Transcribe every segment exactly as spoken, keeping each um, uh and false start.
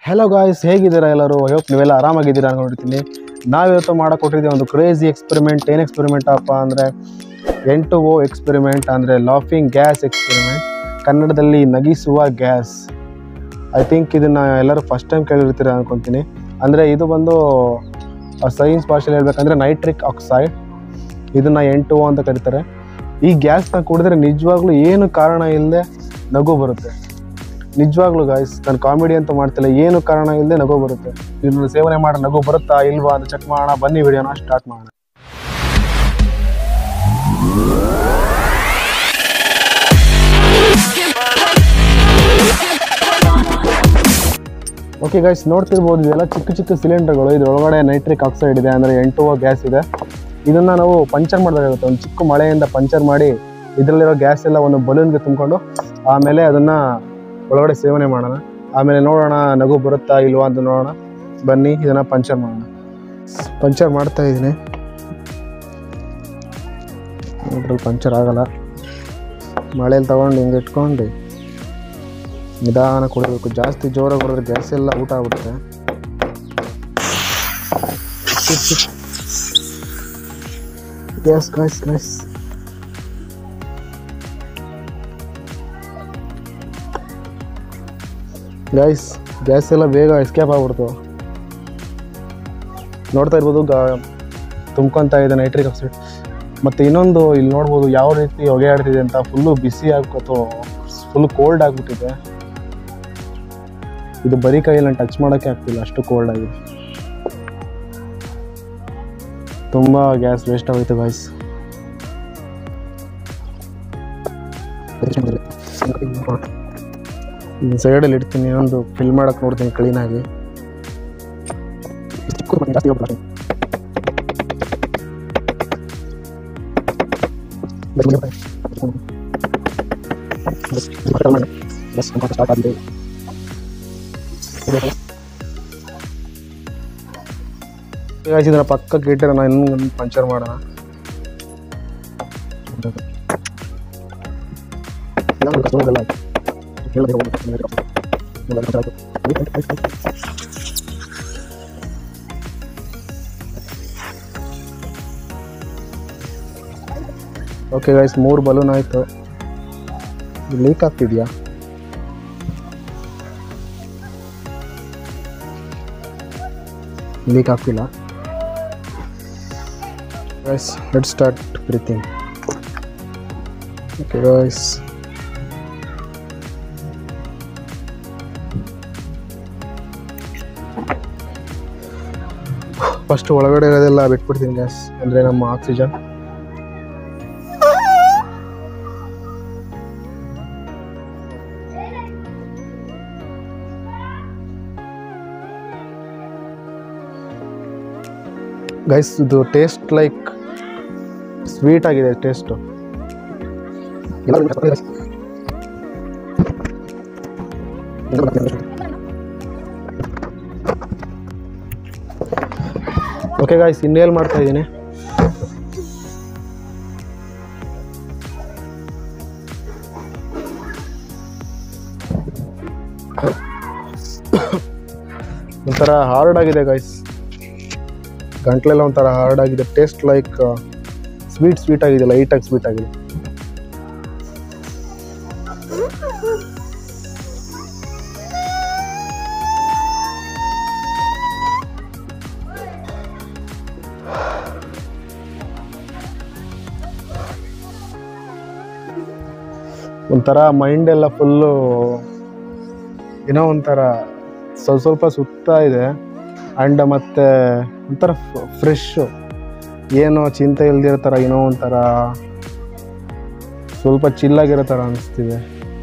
Hello guys, ಹೇಗಿದ್ದೀರಾ ಎಲ್ಲರೂ? I hope ನೀವೆಲ್ಲ ಆರಾಮಾಗಿದ್ದೀರಾ ಅನ್ಕೊಂಡಿರ್ತೀನಿ. ನಾವಿವತ್ತು ಮಾಡೋಕೊಟ್ಟಿದ್ದೀವಿ ಒಂದು ಕ್ರೇಜಿ ಎಕ್ಸ್ಪೆರಿಮೆಂಟ್. ಏನು ಎಕ್ಸ್ಪೆರಿಮೆಂಟ್ ಅಪ್ಪ ಅಂದರೆ ಎನ್ ಟು ಓ ಎಕ್ಸ್ಪೆರಿಮೆಂಟ್, ಅಂದರೆ ಲಾಫಿಂಗ್ ಗ್ಯಾಸ್ ಎಕ್ಸ್ಪೆರಿಮೆಂಟ್, ಕನ್ನಡದಲ್ಲಿ ನಗಿಸುವ ಗ್ಯಾಸ್. ಐ ಥಿಂಕ್ ಇದನ್ನು ಎಲ್ಲರೂ ಫಸ್ಟ್ ಟೈಮ್ ಕೇಳಿರ್ತೀರ ಅನ್ಕೊತೀನಿ. ಅಂದರೆ ಇದು ಬಂದು ಸೈನ್ಸ್ ಭಾಷೆಯಲ್ಲಿ ಹೇಳ್ಬೇಕಂದ್ರೆ ನೈಟ್ರಿಕ್ ಆಕ್ಸೈಡ್, ಇದನ್ನು ಎನ್ ಟು ಓ ಅಂತ ಕರೀತಾರೆ. ಈ ಗ್ಯಾಸ್ನ ಕುಡಿದ್ರೆ ನಿಜವಾಗ್ಲೂ ಏನು ಕಾರಣ ಇಲ್ಲದೆ ನಗು ಬರುತ್ತೆ. ನಿಜವಾಗ್ಲೂ ಗಾಯ್ಸ್, ನಾನು ಕಾಮಿಡಿ ಅಂತ ಮಾಡ್ತಿಲ್ಲ, ಏನು ಕಾರಣ ಇಲ್ಲದೆ ನಗು ಬರುತ್ತೆ. ಇದನ್ನು ಸೇವನೆ ಮಾಡಿ ನಗು ಬರುತ್ತಾ ಇಲ್ವಾ ಅಂತ ಚೆಕ್ ಮಾಡೋಣ. ಬನ್ನಿ ವಿಡಿಯೋನ ಸ್ಟಾರ್ಟ್ ಮಾಡೋಣ. ಓಕೆ ಗಾಯ್ಸ್, ನೋಡ್ತಿರ್ಬೋದು ಇದೆಲ್ಲ ಚಿಕ್ಕ ಚಿಕ್ಕ ಸಿಲಿಂಡರ್ಗಳು. ಇದರೊಳಗಡೆ ನೈಟ್ರಿಕ್ ಆಕ್ಸೈಡ್ ಇದೆ, ಅಂದರೆ ಎನ್ ಟು ಓ ಗ್ಯಾಸ್ ಇದೆ. ಇದನ್ನು ನಾವು ಪಂಚರ್ ಮಾಡಬೇಕಾಗುತ್ತೆ. ಒಂದು ಚಿಕ್ಕ ಮಳೆಯಿಂದ ಪಂಚರ್ ಮಾಡಿ ಇದರಲ್ಲಿರೋ ಗ್ಯಾಸ್ ಎಲ್ಲ ಒಂದು ಬಲೂನ್ಗೆ ತುಂಬಿಕೊಂಡು ಆಮೇಲೆ ಅದನ್ನು ಒಳಗಡೆ ಸೇವನೆ ಮಾಡೋಣ. ಆಮೇಲೆ ನೋಡೋಣ ನಗು ಬರುತ್ತಾ ಇಲ್ವಾ ಅಂತ ನೋಡೋಣ. ಬನ್ನಿ ಇದನ್ನು ಪಂಚರ್ ಮಾಡೋಣ. ಪಂಚರ್ ಮಾಡ್ತಾ ಇದ್ದೀನಿ. ನೋಡ್ರಿ, ಪಂಚರ್ ಆಗಲ್ಲ. ಮಳೇಲಿ ತಗೊಂಡು ಹಿಂಗೆ ಇಟ್ಕೊಂಡು ನಿಧಾನ ಕುಡಿಬೇಕು. ಜಾಸ್ತಿ ಜೋರಾಗಿ ಕುಡಿದ್ರೆ ಗ್ಯಾಸ್ ಎಲ್ಲ ಊಟ ಆಗ್ಬಿಡುತ್ತೆ. Gas gas gas guys, gas ಎಲ್ಲ ಬೇಗ ಎಸ್ಕೇಪ್ ಆಗ್ಬಿಡ್ತು. ನೋಡ್ತಾ ಇರ್ಬೋದು, ಗಾ ತುಂಬ್ಕೊತಾ ಇದೆ ನೈಟ್ರಿಕ್ ಆಕ್ಸೈಡ್. ಮತ್ತು ಇನ್ನೊಂದು ಇಲ್ಲಿ ನೋಡ್ಬೋದು ಯಾವ ರೀತಿ ಹೊಗೆ ಆಡ್ತಿದೆ ಅಂತ. ಫುಲ್ಲು ಬಿಸಿ ಆಗ್ಬಿಟ್ಟು ಫುಲ್ ಕೋಲ್ಡ್ ಆಗಿಬಿಟ್ಟಿದೆ. ಇದು ಬರೀ ಕೈಯಲ್ಲಿ ನಾನು ಟಚ್ ಮಾಡೋಕ್ಕೆ ಆಗ್ತಿಲ್ಲ, ಅಷ್ಟು ಕೋಲ್ಡ್ ಆಗಿದೆ. ತುಂಬ ಗ್ಯಾಸ್ ವೇಸ್ಟ್ ಆಗೋಯ್ತು ಗೈಸ್. ಇನ್ನು ಸೈಡಲ್ಲಿ ಇಡ್ತೀನಿ, ಒಂದು ಫಿಲ್ ಮಾಡೋಕೆ ನೋಡ್ತೀನಿ ಕ್ಲೀನಾಗಿ. ಇದರ ಪಕ್ಕಕ್ಕೆ ಇಟ್ಟರೆ ನಾನು ಇನ್ನೊಂದು ಪಂಚರ್ ಮಾಡೋಣ. ಓಕೆ ಗೈಸ್, ಮೂರು ಬಲೂನ್ ಆಯಿತು. ಲೀಕ್ ಆಗ್ತಿದೆಯಾ? ಲೀಕ್ ಆಗ್ತಿಲ್ಲ guys. Let's start breathing. Okay guys, first ಒಳಗಡೆ ಇರೋದೆಲ್ಲ ಬಿಟ್ಬಿಡ್ತೀನಿ ಗ್ಯಾಸ್, ಅಂದರೆ ನಮ್ಮ ಆಕ್ಸಿಜನ್. ಗೈಸ್, ಇದು ಟೇಸ್ಟ್ ಲೈಕ್ ಸ್ವೀಟ್ ಆಗಿದೆ ಟೇಸ್ಟು. ಓಕೆ ಗಾಯ್ಸ್, ಇನ್ನೇಲ್ ಮಾಡ್ತಾ ಇದ್ದೀನಿ. ಒಂಥರ ಹಾರ್ಡ್ ಆಗಿದೆ ಗೈಸ್, ಗಂಟ್ಲೆಲ್ಲ ಒಂಥರ ಹಾರ್ಡ್ ಆಗಿದೆ. ಟೇಸ್ಟ್ ಲೈಕ್ ಸ್ವೀಟ್ ಸ್ವೀಟ್ ಆಗಿದೆ, ಲೈಟಾಗಿ ಸ್ವೀಟ್ ಆಗಿದೆ. ಒಂಥರ ಮೈಂಡ್ ಎಲ್ಲ ಫುಲ್ಲು ಏನೋ ಒಂಥರ ಸ್ವಲ್ಪ ಸ್ವಲ್ಪ ಸುತ್ತಾ ಇದೆ. ಆ್ಯಂಡ್ ಮತ್ತು ಒಂಥರ ಫ್ರೆಶ್ಶು, ಏನೋ ಚಿಂತೆ ಇಲ್ದಿರೋ ಥರ, ಏನೋ ಒಂಥರ ಸ್ವಲ್ಪ ಚಿಲ್ಲಾಗಿರೋ ಥರ ಅನಿಸ್ತಿದೆ.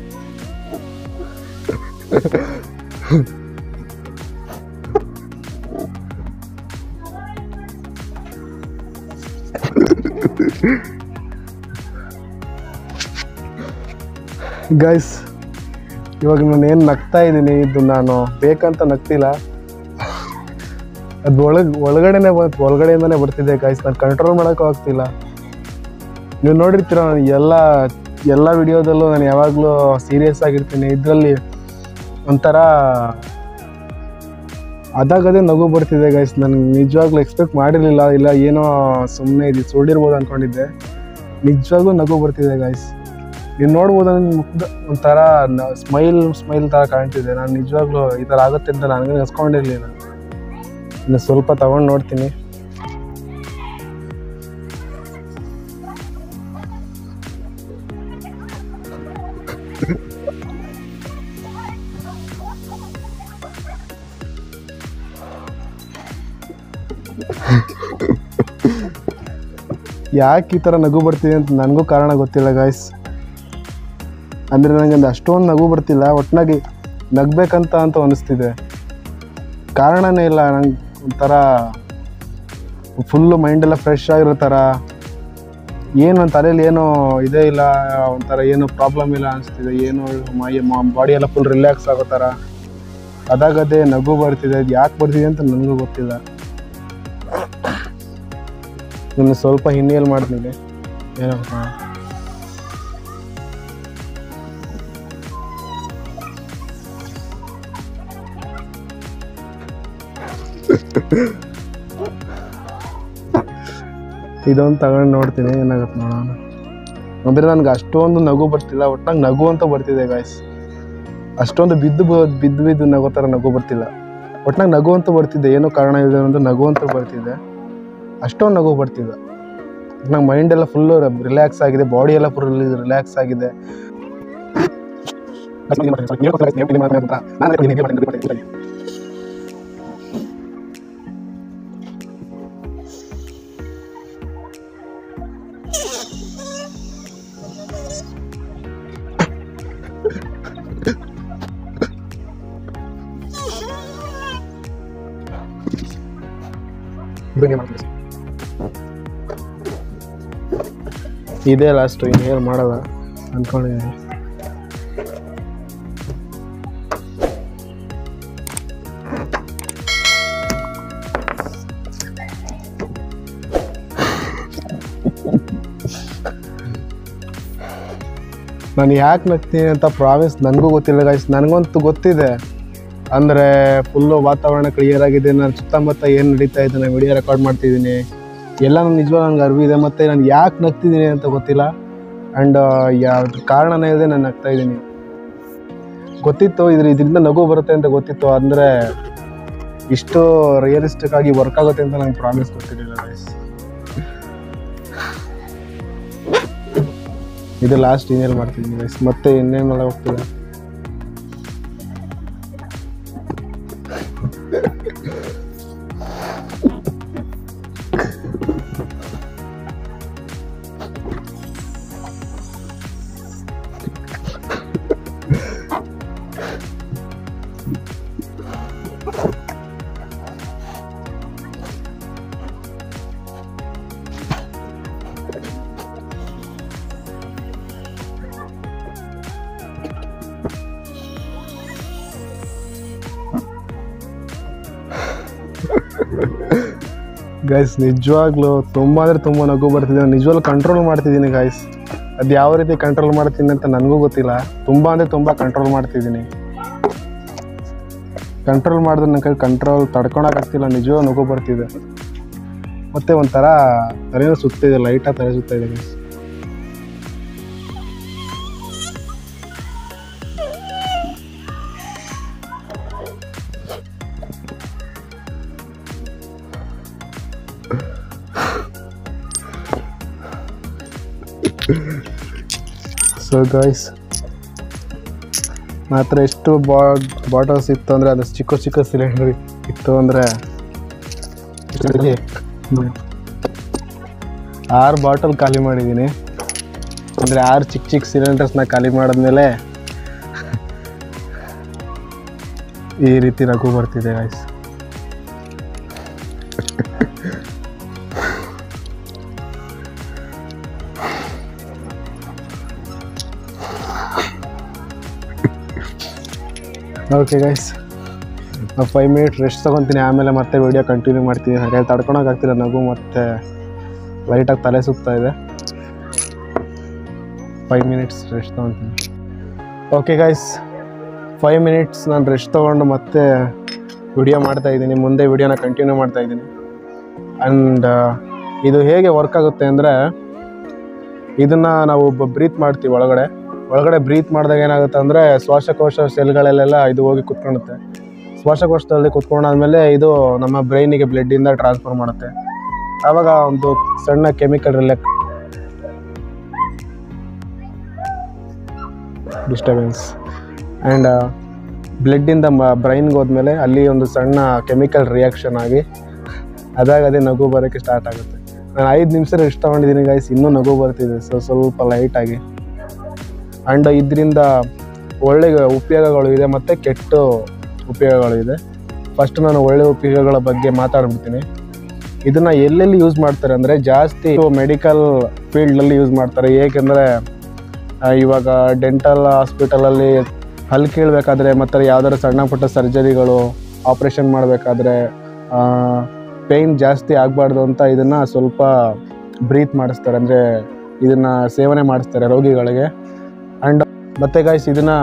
ಗೈಸ್, ಇವಾಗ ನಾನು ಏನು ನಗ್ತಾ ಇದ್ದೀನಿ, ಇದು ನಾನು ಬೇಕಂತ ನಗ್ತಿಲ್ಲ. ಅದು ಒಳಗೆ ಒಳಗಡೆನೇ ಬಂತು, ಒಳಗಡೆಯಿಂದನೇ ಬರ್ತಿದ್ದೆ ಗೈಸ್. ನಾನು ಕಂಟ್ರೋಲ್ ಮಾಡೋಕ್ಕೂ ಆಗ್ತಿಲ್ಲ. ನೀವು ನೋಡಿರ್ತೀರ, ನಾನು ಎಲ್ಲ ಎಲ್ಲ ವಿಡಿಯೋದಲ್ಲೂ ನಾನು ಯಾವಾಗಲೂ ಸೀರಿಯಸ್ ಆಗಿರ್ತೀನಿ. ಇದರಲ್ಲಿ ಒಂಥರ ಅದಾಗದೇ ನಗು ಬರ್ತಿದೆ ಗೈಸ್. ನನಗೆ ನಿಜವಾಗ್ಲೂ ಎಕ್ಸ್ಪೆಕ್ಟ್ ಮಾಡಿರಲಿಲ್ಲ, ಇಲ್ಲ ಏನೋ ಸುಮ್ಮನೆ ಇದು ಸುಡಿರ್ಬೋದು ಅಂದ್ಕೊಂಡಿದ್ದೆ. ನಿಜವಾಗ್ಲೂ ನಗು ಬರ್ತಿದೆ ಗೈಸ್. ನೀವು ನೋಡ್ಬೋದು ನನ್ನ ಮುಖದ ಒಂಥರ ಸ್ಮೈಲ್ ಸ್ಮೈಲ್ ಥರ ಕಾಣ್ತಿದೆ. ನಾನು ನಿಜವಾಗ್ಲೂ ಈ ಥರ ಆಗುತ್ತೆ ಅಂತ ನನಗೆ ನೆನೆಸ್ಕೊಂಡಿರಲಿಲ್ಲ. ಇನ್ನು ಸ್ವಲ್ಪ ತಗೊಂಡು ನೋಡ್ತೀನಿ. ಯಾಕೆ ಈ ಥರ ನಗು ಬರ್ತಿದೆ ಅಂತ ನನಗೂ ಕಾರಣ ಗೊತ್ತಿಲ್ಲ ಗಾಯ್ಸ್. ಅಂದರೆ ನನಗೆ ಒಂದು ಅಷ್ಟೊಂದು ನಗು ಬರ್ತಿಲ್ಲ, ಒಟ್ಟಿನಾಗಿ ನಗಬೇಕಂತ ಅಂತ ಅನ್ನಿಸ್ತಿದೆ. ಕಾರಣನೇ ಇಲ್ಲ. ನಂಗೆ ಒಂಥರ ಫುಲ್ಲು ಮೈಂಡೆಲ್ಲ ಫ್ರೆಶ್ ಆಗಿರೋ ಥರ, ಏನು ನನ್ನ ತಲೆಯಲ್ಲಿ ಏನೋ ಇದೇ ಇಲ್ಲ, ಒಂಥರ ಏನೋ ಪ್ರಾಬ್ಲಮ್ ಇಲ್ಲ ಅನಿಸ್ತಿದೆ. ಏನೋ ಮೈ ಬಾಡಿ ಎಲ್ಲ ಫುಲ್ ರಿಲ್ಯಾಕ್ಸ್ ಆಗೋ ಥರ ಅದಾಗದೇ ನಗು ಬರ್ತಿದೆ. ಅದು ಯಾಕೆ ಬರ್ತಿದೆ ಅಂತ ನನಗೂ ಗೊತ್ತಿಲ್ಲ. ಇನ್ನು ಸ್ವಲ್ಪ ಹಿನ್ನೆಲೆ ಮಾಡ್ತೀನಿ. ಏನೋ ಇದೊಂದು ತಗೊಂಡು ನೋಡ್ತೀನಿ ಏನಾಗುತ್ತೆ ನೋಡೋಣ. ಅಂದರೆ ನನಗೆ ಅಷ್ಟೊಂದು ನಗು ಬರ್ತಿಲ್ಲ, ಒಟ್ಟಾಗಿ ನಗು ಅಂತ ಬರ್ತಿದೆ ಗಾಯ್ಸ್. ಅಷ್ಟೊಂದು ಬಿದ್ದು ಬಿದ್ದು ಬಿದ್ದು ನಗೋ ಥರ ನಗು ಬರ್ತಿಲ್ಲ, ಒಟ್ನಾಗ ನಗು ಅಂತ ಬರ್ತಿದ್ದೆ. ಏನೋ ಕಾರಣ ಇದೆ ಅನ್ನೋದು ನಗು ಅಂತ ಬರ್ತಿದ್ದೆ. ಅಷ್ಟೊಂದು ನಗು ಬರ್ತಿದ್ದೆ. ನಂಗೆ ಮೈಂಡೆಲ್ಲ ಫುಲ್ಲು ರಿಲ್ಯಾಕ್ಸ್ ಆಗಿದೆ, ಬಾಡಿ ಎಲ್ಲ ಫುಲ್ ರಿಲ್ಯಾಕ್ಸ್ ಆಗಿದೆ. ಇದೇ ಲಾಸ್ಟು, ಇನ್ನೇನು ಮಾಡಲ್ಲ ಅಂದ್ಕೊಂಡಿದ್ದೀನಿ. ನಾನು ಯಾಕೆ ನಗ್ತೀನಿ ಅಂತ ಪ್ರಾಮಿಸ್ ನನಗೂ ಗೊತ್ತಿಲ್ಲ ಗಾಯ್ಸ್. ನನಗಂತೂ ಗೊತ್ತಿದೆ, ಅಂದರೆ ಫುಲ್ಲು ವಾತಾವರಣ ಕ್ಲಿಯರ್ ಆಗಿದೆ. ನಾನು ಸುತ್ತಮುತ್ತ ಏನು ನಡೀತಾ ಇದೆ, ನಾನು ವಿಡಿಯೋ ರೆಕಾರ್ಡ್ ಮಾಡ್ತಿದ್ದೀನಿ, ಎಲ್ಲ ನನ್ನ ನಿಜವಾಗ ನನಗೆ ಅರಿವಿದೆ. ಮತ್ತು ನಾನು ಯಾಕೆ ನಗ್ತಿದ್ದೀನಿ ಅಂತ ಗೊತ್ತಿಲ್ಲ. ಆ್ಯಂಡ್ ಯಾವ್ದು ಕಾರಣನೇ ಇದೆ ನಾನು ನಗ್ತಾಯಿದ್ದೀನಿ. ಗೊತ್ತಿತ್ತು ಇದ್ರ ಇದರಿಂದ ನಗು ಬರುತ್ತೆ ಅಂತ ಗೊತ್ತಿತ್ತು, ಅಂದರೆ ಇಷ್ಟು ರಿಯಲಿಸ್ಟಿಕ್ ಆಗಿ ವರ್ಕ್ ಆಗುತ್ತೆ ಅಂತ ನನಗೆ ಪ್ರಾಮಿಸ್ ಗೊತ್ತಿರಲಿಲ್ಲ ಗೈಸ್. ಇದು ಲಾಸ್ಟ್ ಇಮೇಲ್ ಮಾಡ್ತಿದ್ದೀನಿ ಗೈಸ್, ಮತ್ತೆ ಇನ್ನೇನೆಲ್ಲ ಹೋಗ್ತಿಲ್ಲ. ಗೈಸ್ ನಿಜವಾಗ್ಲೂ ತುಂಬ ಅಂದರೆ ತುಂಬ ನಗು ಬರ್ತಿದೆ. ನಿಜವಾಗ್ಲೂ ಕಂಟ್ರೋಲ್ ಮಾಡ್ತಿದ್ದೀನಿ ಗೈಸ್. ಅದು ಯಾವ ರೀತಿ ಕಂಟ್ರೋಲ್ ಮಾಡ್ತೀನಿ ಅಂತ ನನಗೂ ಗೊತ್ತಿಲ್ಲ. ತುಂಬ ಅಂದರೆ ತುಂಬ ಕಂಟ್ರೋಲ್ ಮಾಡ್ತಿದ್ದೀನಿ. ಕಂಟ್ರೋಲ್ ಮಾಡಿದ್ರೆ ನನ್ನ ಕೈ ಕಂಟ್ರೋಲ್ ತಡ್ಕೊಳಕ್ಕಾಗ್ತಿಲ್ಲ. ನಿಜವಾಗ್ಲೂ ನಗು ಬರ್ತಿದೆ. ಮತ್ತು ಒಂಥರ ತಲೆನೂ ಸುತ್ತಿದೆ, ಲೈಟಾಗಿ ತಲೆ ಸುತ್ತಾ ಇದೆ ಗೈಸ್. ಸೊ ಗೈಸ್, ಮಾತ್ರ ಎಷ್ಟು ಬಾಟಲ್ಸ್ ಇತ್ತು ಅಂದರೆ, ಅದು ಚಿಕ್ಕ ಚಿಕ್ಕ ಸಿಲಿಂಡರ್ ಇತ್ತು ಅಂದರೆ ಆರು ಬಾಟಲ್ ಖಾಲಿ ಮಾಡಿದ್ದೀನಿ. ಅಂದರೆ ಆರು ಚಿಕ್ಕ ಚಿಕ್ಕ ಸಿಲಿಂಡರ್ಸ್ನ ಖಾಲಿ ಮಾಡಿದ್ಮೇಲೆ ಈ ರೀತಿ ನಗು ಬರ್ತಿದೆ guys. Okay guys, five minute rest ತೊಗೊತೀನಿ, ಆಮೇಲೆ ಮತ್ತೆ ವೀಡಿಯೋ ಕಂಟಿನ್ಯೂ ಮಾಡ್ತೀನಿ. ಹಾಗೆ ತಡ್ಕೊಳಕ್ಕಾಗ್ತಿಲ್ಲ ನಗು, ಮತ್ತು ಲೈಟಾಗಿ ತಲೆ ಸುತ್ತಾ ಇದೆ. ಫೈವ್ ಮಿನಿಟ್ಸ್ ರೆಸ್ಟ್ ತೊಗೊತೀನಿ. ಓಕೆ ಗೈಸ್, ಫೈವ್ ಮಿನಿಟ್ಸ್ ನಾನು ರೆಸ್ಟ್ ತೊಗೊಂಡು ಮತ್ತೆ ವಿಡಿಯೋ ಮಾಡ್ತಾ ಇದ್ದೀನಿ, ಮುಂದೆ ವಿಡಿಯೋನ ಕಂಟಿನ್ಯೂ ಮಾಡ್ತಾ ಇದ್ದೀನಿ. ಆ್ಯಂಡ್ ಇದು ಹೇಗೆ ವರ್ಕ್ ಆಗುತ್ತೆ ಅಂದರೆ, ಇದನ್ನು ನಾವು ಬ್ರೀತ್ ಮಾಡ್ತೀವಿ ಒಳಗಡೆ ಒಳಗಡೆ ಬ್ರೀತ್ ಮಾಡಿದಾಗ ಏನಾಗುತ್ತೆ ಅಂದರೆ ಶ್ವಾಸಕೋಶ ಸೆಲ್ಗಳಲ್ಲೆಲ್ಲ ಇದು ಹೋಗಿ ಕುತ್ಕೊಳ್ಳುತ್ತೆ. ಶ್ವಾಸಕೋಶದಲ್ಲಿ ಕುತ್ಕೊಂಡಾದ್ಮೇಲೆ ಇದು ನಮ್ಮ ಬ್ರೈನಿಗೆ ಬ್ಲಡ್ಡಿಂದ ಟ್ರಾನ್ಸ್ಫರ್ ಮಾಡುತ್ತೆ. ಆವಾಗ ಒಂದು ಸಣ್ಣ ಕೆಮಿಕಲ್ ರಿಲೆಕ್ ಡಿಸ್ಟರ್ಬೆನ್ಸ್ ಆ್ಯಂಡ್ ಬ್ಲಡ್ಡಿಂದ ಮ ಬ್ರೈನ್ಗೆ ಹೋದ್ಮೇಲೆ ಅಲ್ಲಿ ಒಂದು ಸಣ್ಣ ಕೆಮಿಕಲ್ ರಿಯಾಕ್ಷನ್ ಆಗಿ ಅದಾಗ ಅದೇ ನಗು ಬರೋಕ್ಕೆ ಸ್ಟಾರ್ಟ್ ಆಗುತ್ತೆ. ನಾನು ಐದು ನಿಮಿಷ ರೆಸ್ಟ್ ತೊಗೊಂಡಿದ್ದೀನಿ ಗೈಸ್, ಇನ್ನೂ ನಗು ಬರ್ತಿದೆ ಸೊ ಸ್ವಲ್ಪ ಲೈಟಾಗಿ. ಆ್ಯಂಡ್ ಇದರಿಂದ ಒಳ್ಳೆ ಉಪಯೋಗಗಳು ಇದೆ ಮತ್ತು ಕೆಟ್ಟ ಉಪಯೋಗಗಳು ಇದೆ. ಫಸ್ಟ್ ನಾನು ಒಳ್ಳೆ ಉಪಯೋಗಗಳ ಬಗ್ಗೆ ಮಾತಾಡ್ಬಿಡ್ತೀನಿ. ಇದನ್ನು ಎಲ್ಲೆಲ್ಲಿ ಯೂಸ್ ಮಾಡ್ತಾರೆ ಅಂದರೆ ಜಾಸ್ತಿ ಮೆಡಿಕಲ್ ಫೀಲ್ಡಲ್ಲಿ ಯೂಸ್ ಮಾಡ್ತಾರೆ. ಏಕೆಂದರೆ ಇವಾಗ ಡೆಂಟಲ್ ಹಾಸ್ಪಿಟಲಲ್ಲಿ ಹಲ್ಲು ಕೀಳಬೇಕಾದ್ರೆ ಮತ್ತು ಯಾವ್ದಾದ್ರು ಸಣ್ಣ ಪುಟ್ಟ ಸರ್ಜರಿಗಳು ಆಪ್ರೇಷನ್ ಮಾಡಬೇಕಾದ್ರೆ ಪೇಯ್ನ್ ಜಾಸ್ತಿ ಆಗಬಾರ್ದು ಅಂತ ಇದನ್ನು ಸ್ವಲ್ಪ ಬ್ರೀತ್ ಮಾಡಿಸ್ತಾರೆ, ಅಂದರೆ ಇದನ್ನು ಸೇವನೆ ಮಾಡಿಸ್ತಾರೆ ರೋಗಿಗಳಿಗೆ. ಆ್ಯಂಡ್ ಮತ್ತು ಗೈಸ್ ಇದನ್ನು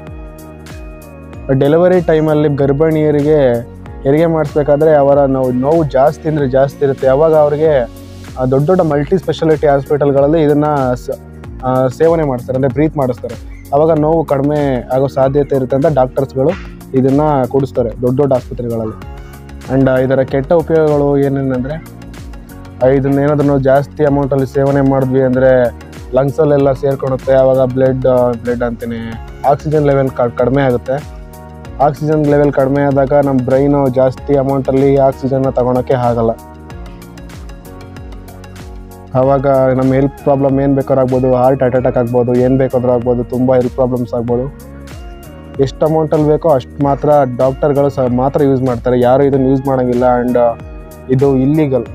ಡೆಲಿವರಿ ಟೈಮಲ್ಲಿ ಗರ್ಭಿಣಿಯರಿಗೆ ಹೆರಿಗೆ ಮಾಡಿಸ್ಬೇಕಾದ್ರೆ ಅವರ ನೋವು ನೋವು ಜಾಸ್ತಿ ಅಂದರೆ ಜಾಸ್ತಿ ಇರುತ್ತೆ. ಆವಾಗ ಅವರಿಗೆ ದೊಡ್ಡ ದೊಡ್ಡ ಮಲ್ಟಿ ಸ್ಪೆಷಾಲಿಟಿ ಹಾಸ್ಪಿಟಲ್ಗಳಲ್ಲಿ ಇದನ್ನು ಸೇವನೆ ಮಾಡಿಸ್ತಾರೆ, ಅಂದರೆ ಬ್ರೀತ್ ಮಾಡಿಸ್ತಾರೆ. ಆವಾಗ ನೋವು ಕಡಿಮೆ ಆಗೋ ಸಾಧ್ಯತೆ ಇರುತ್ತೆ ಅಂತ ಡಾಕ್ಟರ್ಸ್ಗಳು ಇದನ್ನು ಕೊಡಿಸ್ತಾರೆ ದೊಡ್ಡ ದೊಡ್ಡ ಆಸ್ಪತ್ರೆಗಳಲ್ಲಿ. ಆ್ಯಂಡ್ ಇದರ ಕೆಟ್ಟ ಉಪಯೋಗಗಳು ಏನೇನೆಂದರೆ, ಇದನ್ನೇನಾದ್ರೂ ನಾವು ಜಾಸ್ತಿ ಅಮೌಂಟಲ್ಲಿ ಸೇವನೆ ಮಾಡಿದ್ವಿ ಅಂದರೆ ಲಂಗ್ಸಲ್ಲೆಲ್ಲ ಸೇರ್ಕೊಳುತ್ತೆ. ಆವಾಗ ಬ್ಲಡ್ ಬ್ಲಡ್ ಅಂತೀನಿ ಆಕ್ಸಿಜನ್ ಲೆವೆಲ್ ಕಡಿಮೆ ಆಗುತ್ತೆ. ಆಕ್ಸಿಜನ್ ಲೆವೆಲ್ ಕಡಿಮೆ ಆದಾಗ ನಮ್ಮ ಬ್ರೈನು ಜಾಸ್ತಿ ಅಮೌಂಟಲ್ಲಿ ಆಕ್ಸಿಜನ್ನ ತಗೊಳಕ್ಕೆ ಆಗಲ್ಲ. ಆವಾಗ ನಮ್ಮ ಹೆಲ್ತ್ ಪ್ರಾಬ್ಲಮ್ ಏನು ಬೇಕಾದ್ರೂ ಆಗ್ಬೋದು, ಹಾರ್ಟ್ ಅಟ್ಯಾಕ್ ಆಗ್ಬೋದು, ಏನು ಬೇಕಾದ್ರೂ ಆಗ್ಬೋದು, ತುಂಬ ಹೆಲ್ತ್ ಪ್ರಾಬ್ಲಮ್ಸ್ ಆಗ್ಬೋದು. ಎಷ್ಟು ಅಮೌಂಟಲ್ಲಿ ಬೇಕೋ ಅಷ್ಟು ಮಾತ್ರ ಡಾಕ್ಟರ್ಗಳು ಸಹ ಮಾತ್ರ ಯೂಸ್ ಮಾಡ್ತಾರೆ, ಯಾರು ಇದನ್ನು ಯೂಸ್ ಮಾಡೋಂಗಿಲ್ಲ. ಆ್ಯಂಡ್ ಇದು ಇಲ್ಲೀಗಲ್.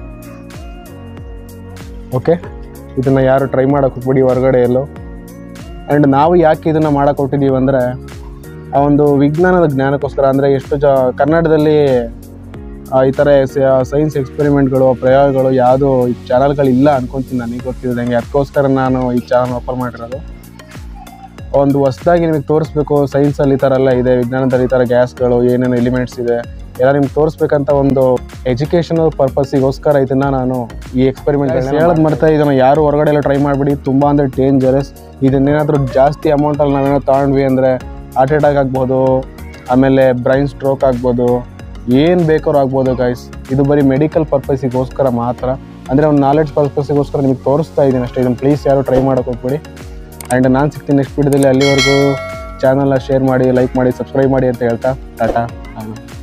ಓಕೆ, ಇದನ್ನು ಯಾರು ಟ್ರೈ ಮಾಡೋಕೆ ಹೋಗ್ಬಿಡಿ ಹೊರಗಡೆ ಎಲ್ಲೋ. ಆ್ಯಂಡ್ ನಾವು ಯಾಕೆ ಇದನ್ನು ಮಾಡೋಕೆ ಹೊಟ್ಟಿದ್ದೀವಿ ಅಂದರೆ ಆ ಒಂದು ವಿಜ್ಞಾನದ ಜ್ಞಾನಕ್ಕೋಸ್ಕರ. ಅಂದರೆ ಎಷ್ಟು ಜ ಕನ್ನಡದಲ್ಲಿ ಈ ಥರ ಸೈನ್ಸ್ ಎಕ್ಸ್ಪೆರಿಮೆಂಟ್ಗಳು ಪ್ರಯೋಗಗಳು ಯಾವುದೋ ಈ ಚಾನಲ್ಗಳಿಲ್ಲ ಅನ್ಕೊತೀನಿ ನನಗೆ ಗೊತ್ತಿದ್ದಂಗೆ. ಅದಕ್ಕೋಸ್ಕರ ನಾನು ಈ ಚಾನಲ್ ಓಪನ್ ಮಾಡಿರೋದು. ಒಂದು ಹೊಸದಾಗಿ ನಿಮಗೆ ತೋರಿಸ್ಬೇಕು, ಸೈನ್ಸಲ್ಲಿ ಈ ಥರ ಎಲ್ಲ ಇದೆ, ವಿಜ್ಞಾನದಲ್ಲಿ ಈ ಥರ ಗ್ಯಾಸ್ಗಳು ಏನೇನು ಎಲಿಮೆಂಟ್ಸ್ ಇದೆ ಎಲ್ಲ ನಿಮ್ಗೆ ತೋರಿಸ್ಬೇಕಂತ ಒಂದು ಎಜುಕೇಷನಲ್ ಪರ್ಪಸ್ಸಿಗೋಸ್ಕರ ಇದನ್ನು ನಾನು ಈ ಎಕ್ಸ್ಪೆರಿಮೆಂಟ್ ಹೇಳೋದು ಮಾಡ್ತಾ ಇದನ್ನು ಯಾರು ಹೊರಗಡೆ ಎಲ್ಲ ಟ್ರೈ ಮಾಡಿಬಿಡಿ. ತುಂಬ ಅಂದರೆ ಡೇಂಜರಸ್. ಇದನ್ನೇನಾದರೂ ಜಾಸ್ತಿ ಅಮೌಂಟಲ್ಲಿ ನಾವೇನೋ ತೊಗೊಂಡ್ವಿ ಅಂದರೆ ಹಾರ್ಟ್ ಅಟ್ಯಾಕ್ ಆಗ್ಬೋದು, ಆಮೇಲೆ ಬ್ರೈನ್ ಸ್ಟ್ರೋಕ್ ಆಗ್ಬೋದು, ಏನು ಬೇಕಾದ್ರೂ ಆಗ್ಬೋದು ಗೈಸ್. ಇದು ಬರೀ ಮೆಡಿಕಲ್ ಪರ್ಪಸ್ಸಿಗೋಸ್ಕರ ಮಾತ್ರ, ಅಂದರೆ ಒಂದು ನಾಲೆಡ್ಜ್ ಪರ್ಪಸ್ಸಿಗೋಸ್ಕರ ನಿಮಗೆ ತೋರಿಸ್ತಾ ಇದ್ದೀನಿ ಅಷ್ಟೇ. ಇದನ್ನು ಪ್ಲೀಸ್ ಯಾರು ಟ್ರೈ ಮಾಡೋಕೆ ಹೋಗ್ಬೇಡಿ. ಆ್ಯಂಡ್ ನಾನು ಸಿಗ್ತೀನಿ ನೆಕ್ಸ್ಟ್ ವಿಡಿಯೋದಲ್ಲಿ. ಅಲ್ಲಿವರೆಗೂ ಚಾನಲ್ನ ಶೇರ್ ಮಾಡಿ, ಲೈಕ್ ಮಾಡಿ, ಸಬ್ಸ್ಕ್ರೈಬ್ ಮಾಡಿ ಅಂತ ಹೇಳ್ತಾ ಟಾಟಾ.